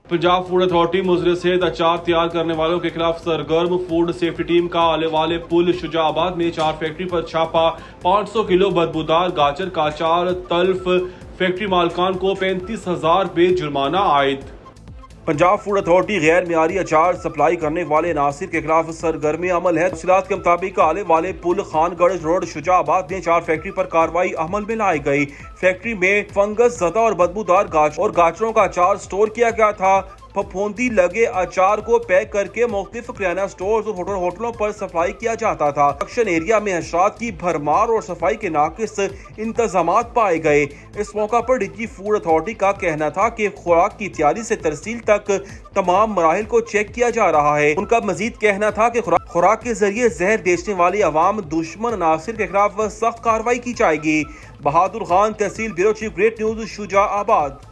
Punjab food authority मुजरिम सेहत अचार तैयार करने वालों के खिलाफ सरगर्म। फूड सेफ्टी टीम का आले वाले पुल शुजाबाद में 4 फैक्ट्री पर छापा। 500 किलो बदबूदार गाजर का अचार तल्फ। फैक्ट्री मालकान को 35,000 रुपये जुर्माना आयद। पंजाब फूड अथॉरिटी गैर मियारी अचार सप्लाई करने वाले नासिर के खिलाफ सरगर्मी अमल है। तफसीलात के मुताबिक आले वाले पुल खानगढ़ रोड शुजाबाद में 4 फैक्ट्री पर कार्रवाई अमल में लाई गई। फैक्ट्री में फंगस ज़दा और बदबूदार गाजरों का अचार स्टोर किया गया था। फफूंदी लगे अचार को पैक करके मुख्तलिफ किराना स्टोर और होटलों पर सप्लाई किया जाता था। प्रोडक्शन एरिया में हशरात की भरमार और सफाई के नाकिस इंतजामात पाए गए। इस मौका पर डीजी फूड अथॉरिटी का कहना था कि खुराक की तैयारी से तरसील तक तमाम मराहिल को चेक किया जा रहा है। उनका मजीद कहना था कि खुराक के जरिए जहर बेचने वाली अवाम दुश्मन नासिर के खिलाफ सख्त कार्रवाई की जाएगी। बहादुर खान, तहसील ब्यूरो चीफ, ग्रेट न्यूज शुजाआबाद।